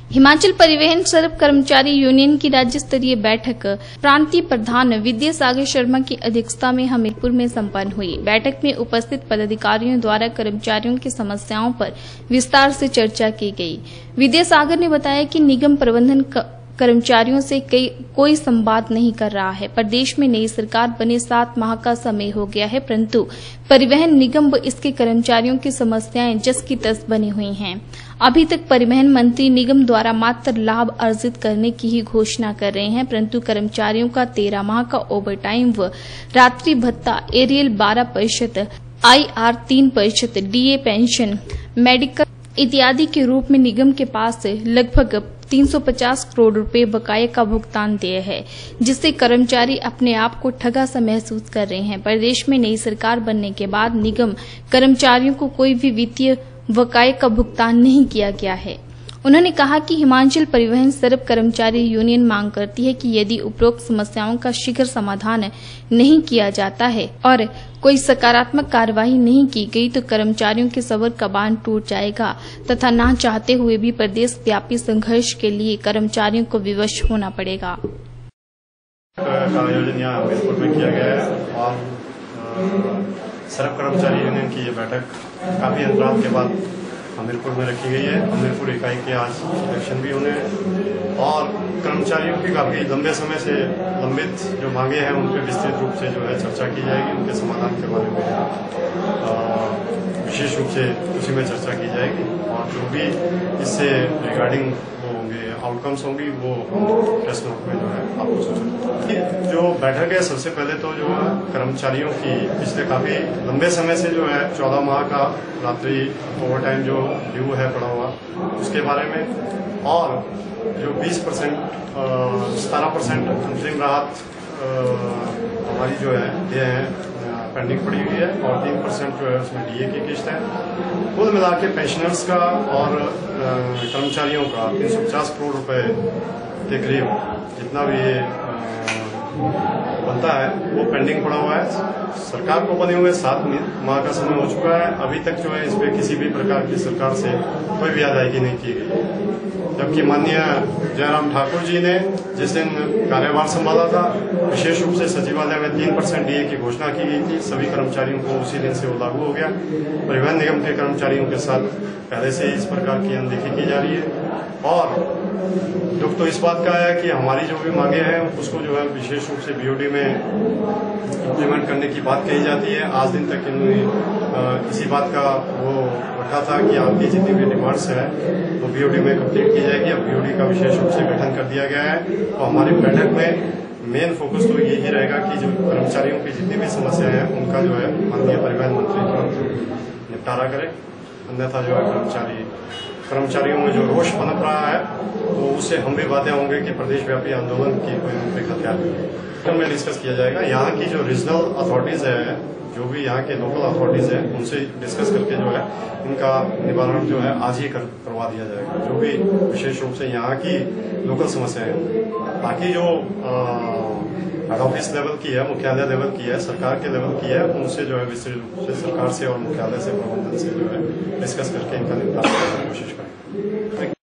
हिमाचल परिवहन सड़क कर्मचारी यूनियन की राज्य स्तरीय बैठक प्रांतीय प्रधान विद्यासागर शर्मा की अध्यक्षता में हमीरपुर में संपन्न हुई। बैठक में उपस्थित पदाधिकारियों द्वारा कर्मचारियों की समस्याओं पर विस्तार से चर्चा की गई। विद्यासागर ने बताया कि निगम प्रबंधन कर्मचारियों से कोई संवाद नहीं कर रहा है। प्रदेश में नई सरकार बने 7 माह का समय हो गया है, परंतु परिवहन निगम व इसके कर्मचारियों की समस्याएं जस की तस बनी हुई हैं। अभी तक परिवहन मंत्री निगम द्वारा मात्र लाभ अर्जित करने की ही घोषणा कर रहे हैं, परंतु कर्मचारियों का 13 माह का ओवरटाइम व रात्रि भत्ता, एरियल 12%, IR 3%, DA पेंशन, मेडिकल इत्यादि के रूप में निगम के पास लगभग 350 करोड़ रुपए बकाये का भुगतान देय है, जिससे कर्मचारी अपने आप को ठगा सा महसूस कर रहे हैं। प्रदेश में नई सरकार बनने के बाद निगम कर्मचारियों को कोई भी वित्तीय बकाये का भुगतान नहीं किया गया है। उन्होंने कहा कि हिमाचल परिवहन सड़क कर्मचारी यूनियन मांग करती है कि यदि उपरोक्त समस्याओं का शीघ्र समाधान नहीं किया जाता है और कोई सकारात्मक कार्रवाई नहीं की गई तो कर्मचारियों के सबर का बांध टूट जाएगा तथा ना चाहते हुए भी प्रदेश व्यापी संघर्ष के लिए कर्मचारियों को विवश होना पड़ेगा। आयोजन यहाँ हमीरपुर में किया गया है और सड़क कर्मचारी यूनियन की ये बैठक काफी अंतराल के बाद हमीरपुर में रखी गई है। हमीरपुर इकाई के आज इलेक्शन भी होने हैं और कर्मचारियों की काफी लंबे समय से लंबित जो मांगे हैं उन पर विस्तृत रूप से जो है चर्चा की जाएगी। उनके समाधान के बारे में विशेष रूप से उसी में चर्चा की जाएगी और जो भी इससे रिगार्डिंग आउटकम्स होंगी वो प्रेस नोट में जो है आपको सूचित। जो बैठक है सबसे पहले तो जो है कर्मचारियों की पिछले काफी लंबे समय से जो है 14 माह का रात्रि ओवरटाइम जो ड्यू है पड़ा हुआ उसके बारे में और जो 20% 17% अंतरिम राहत हमारी जो है ये है पेंडिंग पड़ी हुई है और 3% जो है उसमें DA की किस्त है। कुल मिला के पेंशनर्स का और कर्मचारियों का 350 करोड़ रुपए के करीब जितना भी ये बनता है वो पेंडिंग पड़ा हुआ है। सरकार को बने हुए 7 माह का समय हो चुका है, अभी तक जो है इस पे किसी भी प्रकार की सरकार से कोई भी अदायगी नहीं की गई, जबकि माननीय जयराम ठाकुर जी ने जिस दिन कार्यभार संभाला था विशेष रूप से सचिवालय में 3% DA की घोषणा की गई थी। सभी कर्मचारियों को उसी दिन से वो लागू हो गया। परिवहन निगम के कर्मचारियों के साथ पहले से इस प्रकार की अनदेखी की जा रही है और दुख तो इस बात का है कि हमारी जो भी मांगे हैं उसको जो है विशेष रूप से BOD में इम्प्लीमेंट करने की बात कही जाती है। आज दिन तक इन्होंने इसी बात का वो रखा था कि आपकी जितनी भी डिमांड्स है वो BOD में कंप्लीट की जाएगी। अब BOD का विशेष रूप से गठन कर दिया गया है तो हमारी बैठक में मेन फोकस तो यही रहेगा कि जो कर्मचारियों की जितनी भी समस्याएं हैं उनका जो है माननीय परिवहन मंत्री तुरंत निपटारा करें, अन्यथा जो है कर्मचारियों में जो रोष पनप रहा है तो उससे हम भी बातें होंगे कि प्रदेश व्यापी आंदोलन की कोई रूपरेखा तैयार करें। में डिस्कस किया जाएगा यहाँ की जो रीजनल अथॉरिटीज है, जो भी यहाँ के लोकल अथॉरिटीज है उनसे डिस्कस करके जो है इनका निवारण जो है आज ही करवा दिया जाएगा, जो भी विशेष रूप से यहाँ की लोकल समस्याएं हैं। बाकी जो हेड ऑफिस लेवल की है, मुख्यालय लेवल की है, सरकार के लेवल की है, उनसे जो है विस्तृत रूप से सरकार से और मुख्यालय से प्रबंधन से जो है डिस्कस करके इनका निपटारा करने की कोशिश करें।